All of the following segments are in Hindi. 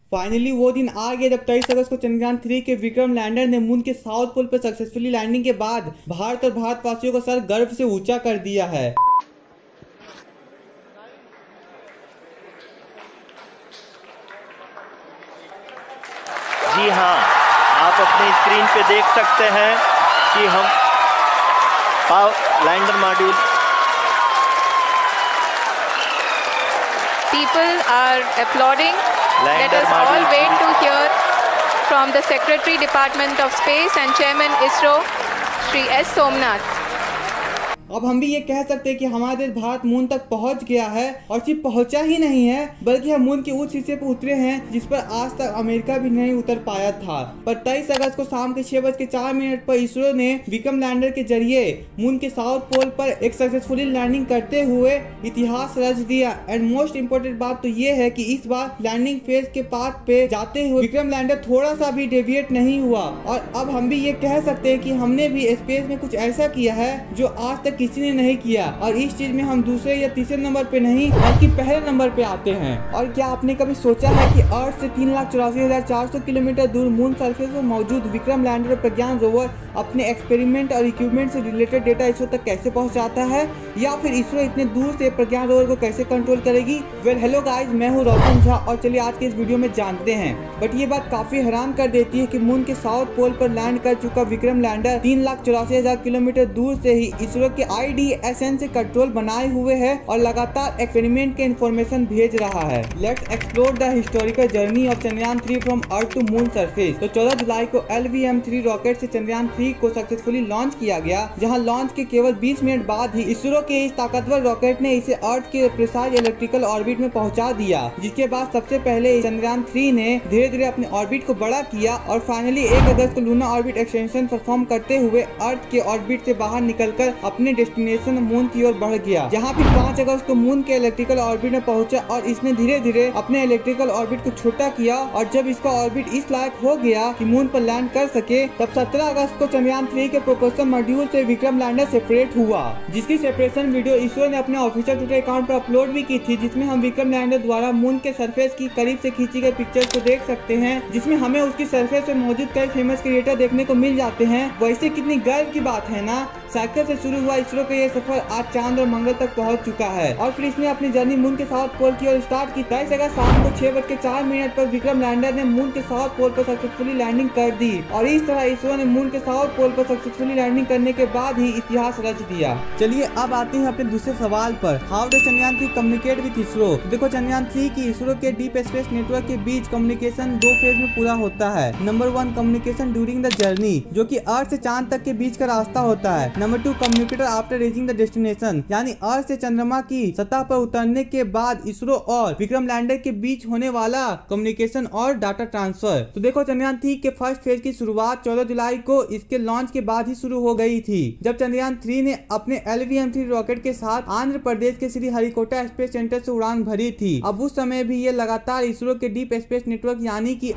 फाइनली वो दिन आ गया जब 23 अगस्त को चंद्रयान 3 के विक्रम लैंडर ने मून के साउथ पोल पर सक्सेसफुली लैंडिंग के बाद भारत और भारतवासियों का सर गर्व से ऊंचा कर दिया है। जी हाँ, आप अपनी स्क्रीन पे देख सकते हैं कि हम lander module People are applauding. Let us all wait to hear from the Secretary Department of Space and Chairman ISRO, Shri S. Somnath. अब हम भी ये कह सकते हैं कि हमारा देश भारत मून तक पहुंच गया है और सिर्फ पहुंचा ही नहीं है बल्कि हम मून के उस हिस्से पर उतरे हैं जिस पर आज तक अमेरिका भी नहीं उतर पाया था। पर 23 अगस्त को शाम के 6:04 पर इसरो ने विक्रम लैंडर के जरिए मून के साउथ पोल पर एक सक्सेसफुली लैंडिंग करते हुए इतिहास रच दिया। एंड मोस्ट इम्पोर्टेंट बात तो ये है कि इस बार लैंडिंग फेज के पाथ पे जाते हुए विक्रम लैंडर थोड़ा सा भी डेविएट नहीं हुआ। और अब हम भी ये कह सकते हैं कि हमने भी स्पेस में कुछ ऐसा किया है जो आज तक किसी ने नहीं किया। और इस चीज में हम दूसरे या तीसरे नंबर पे नहीं बल्कि पहले नंबर पे आते हैं। और क्या आपने कभी सोचा है कि अर्थ से 3,84,400 किलोमीटर दूर मून सरफेस पर मौजूद विक्रम लैंडर और प्रज्ञान रोवर अपने एक्सपेरिमेंट और इक्विपमेंट से रिलेटेड डेटा इसरो तक कैसे पहुंचाता है, या फिर इसरो इतने दूर से प्रज्ञान रोवर को कैसे कंट्रोल करेगी? वेल हेलो गाइज, मैं हूँ रोशन झा और चलिए आज के इस वीडियो में जानते हैं। बट ये बात काफी हैरान कर देती है कि मून के साउथ पोल पर लैंड कर चुका विक्रम लैंडर 3,84,000 किलोमीटर दूर से ही इसरो के IDSN से कंट्रोल बनाए हुए है और लगातार एक्सपेरिमेंट के इंफॉर्मेशन भेज रहा है। Let's explore the historical journey of Chandrayaan 3 from earth to moon surface. तो 14 जुलाई को LVM-3 रॉकेट से चंद्रयान 3 को सक्सेसफुली लॉन्च किया गया, जहां लॉन्च के केवल 20 मिनट बाद ही इसरो के इस ताकतवर रॉकेट ने इसे अर्थ के प्रिसाइज इलेक्ट्रिकल ऑर्बिट में पहुंचा दिया। जिसके बाद सबसे पहले चंद्रयान 3 ने धीरे धीरे अपने ऑर्बिट को बड़ा किया और फाइनली 1 अगस्त को लूना ऑर्बिट एक्सटेंशन परफॉर्म करते हुए अर्थ के ऑर्बिट से बाहर निकलकर अपने डेस्टिनेशन मून की ओर बढ़ गया। जहां फिर 5 अगस्त को मून के इलेक्ट्रिकल ऑर्बिट में पहुंचा और इसने धीरे धीरे अपने इलेक्ट्रिकल ऑर्बिट को छोटा किया और जब इसका ऑर्बिट इस लायक हो गया कि मून पर लैंड कर सके, तब 17 अगस्त को चंद्रयान 3 के प्रोपल्शन मॉड्यूल से विक्रम लैंडर सेपरेट हुआ, जिसकी सेपरेशन वीडियो इसरो ने अपने ऑफिशियल ट्विटर अकाउंट पर अपलोड भी की थी, जिसमें हम विक्रम लैंडर द्वारा मून के सरफेस की करीब से खींची गई पिक्चर्स को देख सकते हैं, जिसमें हमें उसकी सरफेस पे मौजूद कई फेमस क्रिएटर देखने को मिल जाते हैं। वैसे कितनी गर्व की बात है ना, साइकिल से शुरू हुआ इसरो का ये सफर आज चांद और मंगल तक पहुंच चुका है और फिर इसने अपनी जर्नी मून के साउथ पोल की ओर स्टार्ट की। 23 अगस्त शाम को 6:04 पर विक्रम लैंडर ने मून के साउथ पोल पर सक्सेसफुली लैंडिंग कर दी और इस तरह इसरो ने मून के साउथ पोल पर सक्सेसफुली लैंडिंग करने के बाद ही इतिहास रच दिया। चलिए अब आते हैं अपने दूसरे सवाल पर, how does Chandrayaan 3 communicate with ISRO? देखो चंद्रयान 3 की इसरो के डीप स्पेस नेटवर्क के बीच कम्युनिकेशन 2 फेज में पूरा होता है। Number 1 communication during the journey, जो कि अर्थ से चांद तक के बीच का रास्ता होता है। Number 2 communicator after reaching the destination, यानी अर्थ से चंद्रमा की सतह पर उतरने के बाद इसरो और विक्रम लैंडर के बीच होने वाला कम्युनिकेशन और डाटा ट्रांसफर। तो देखो चंद्रयान 3 के फर्स्ट फेज की शुरुआत 14 जुलाई को इसके लॉन्च के बाद ही शुरू हो गई थी, जब चंद्रयान 3 ने अपने LVM-3 रॉकेट के साथ आंध्र प्रदेश के श्रीहरिकोटा स्पेस सेंटर से उड़ान भरी थी। अब उस समय भी ये लगातार इसरो के डीप स्पेस नेटवर्क यानी कि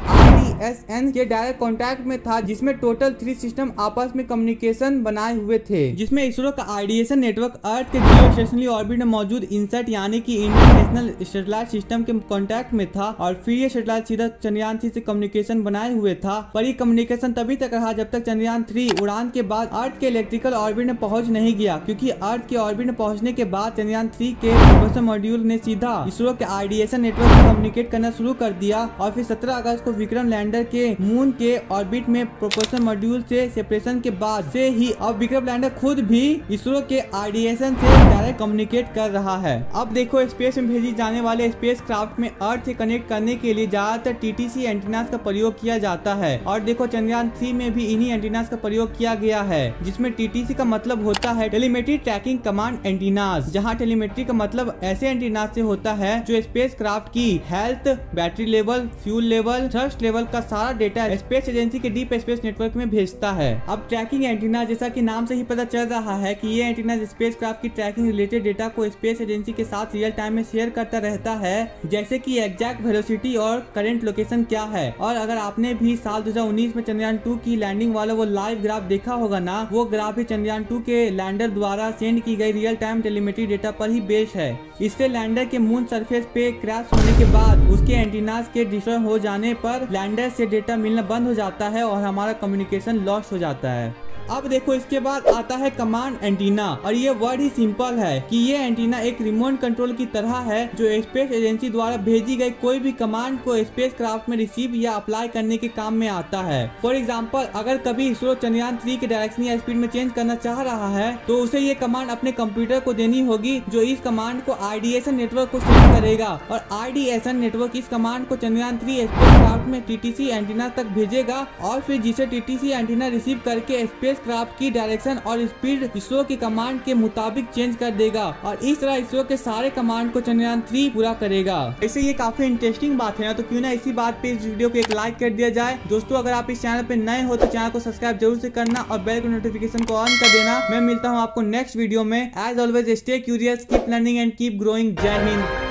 IDSN के डायरेक्ट कॉन्टैक्ट में था, जिसमें टोटल 3 सिस्टम आपस में कम्युनिकेशन बनाए हुए थे, जिसमें इसरो का IDSN नेटवर्क अर्थ के जियोस्टेशनरी ऑर्बिट में मौजूद इनसैट यानी कि इंडियन नेशनल सैटेलाइट सिस्टम के कॉन्टैक्ट में था और फिर ये सैटेलाइट सीधा चंद्रयान 3 से कम्युनिकेशन बनाए हुए था। पर ये कम्युनिकेशन तभी तक रहा जब तक चंद्रयान 3 उड़ान के बाद अर्थ के इलेक्ट्रिकल ऑर्बिट में पहुंच नहीं गया, क्योंकि अर्थ के ऑर्बिट में पहुंचने के बाद चंद्रयान 3 के प्रोपल्शन मॉड्यूल ने सीधा इसरो के IDSN नेटवर्क से कम्युनिकेट करना शुरू कर दिया और फिर 17 अगस्त को विक्रम लैंडर के मून के ऑर्बिट में प्रोपल्शन मॉड्यूल से सेपरेशन के बाद से ही अब विक्रम लैंडर खुद भी इसरो के IDSN से डायरेक्ट कम्युनिकेट कर रहा है। अब देखो स्पेस में भेजी जाने वाले स्पेस क्राफ्ट में अर्थ से कनेक्ट करने के लिए ज्यादातर TTC एंटीनास का प्रयोग किया जाता है और देखो चंद्रयान 3 में भी इन्हीं एंटीनास का प्रयोग किया गया है, जिसमें TTC का मतलब होता है टेलीमेट्री ट्रैकिंग कमांड एंटीनास, जहां टेलीमेट्री का मतलब ऐसे एंटीनास से होता है जो स्पेस क्राफ्ट की health, battery level, fuel level, thrust level का सारा डेटा स्पेस एजेंसी के डीप स्पेस नेटवर्क में भेजता है। अब ट्रैकिंग एंटीना जैसा कि नाम से ही पता चल रहा है कि ये एंटीना स्पेसक्राफ्ट की ट्रैकिंग रिलेटेड डेटा को स्पेस एजेंसी के साथ रियल टाइम में शेयर करता रहता है, जैसे कि एग्जैक्ट वेलोसिटी और करंट लोकेशन क्या है। और अगर आपने भी साल 2019 में चंद्रयान 2 की लैंडिंग वाला वो लाइव ग्राफ देखा होगा ना, वो ग्राफ ही चंद्रयान 2 के लैंडर द्वारा सेंड की गई रियल टाइम टेलीमेट्री डेटा पर ही बेस्ड है। इससे लैंडर के मून सरफेस पे क्रैश होने के बाद उसके एंटीनास के डिस्ट्रॉय हो जाने पर लैंडर से डेटा मिलना बंद हो जाता है और हमारा कम्युनिकेशन लॉस्ट हो जाता है। अब देखो इसके बाद आता है कमांड एंटीना, और ये वर्ड ही सिंपल है कि ये एंटीना एक रिमोट कंट्रोल की तरह है जो स्पेस एजेंसी द्वारा भेजी गई कोई भी कमांड को स्पेस क्राफ्ट में रिसीव या अप्लाई करने के काम में आता है। फॉर एग्जांपल, अगर कभी इसरो चंद्रयान 3 के डायरेक्शन या स्पीड में चेंज करना चाह रहा है तो उसे ये कमांड अपने कंप्यूटर को देनी होगी, जो इस कमांड को आईडीएसन नेटवर्क को सेंड करेगा, और आईडीएसन नेटवर्क इस कमांड को चंद्रयान 3 स्पेस क्राफ्ट में टीटीसी एंटीना तक भेजेगा, और फिर जिसे टीटीसी एंटीना रिसीव करके स्पेस क्राफ्ट की डायरेक्शन और स्पीड इसरो की कमांड के मुताबिक चेंज कर देगा, और इस तरह इसरो के सारे कमांड को चंद्रयान 3 पूरा करेगा। ऐसे ये काफी इंटरेस्टिंग बात है ना, तो क्यों ना इसी बात पे इस वीडियो को एक लाइक कर दिया जाए। दोस्तों, अगर आप इस चैनल पे नए हो तो चैनल को सब्सक्राइब जरूर से करना और बेल को नोटिफिकेशन को ऑन कर देना। मैं मिलता हूँ आपको नेक्स्ट वीडियो में। As always stay curious, keep learning and keep growing. Jai Hind.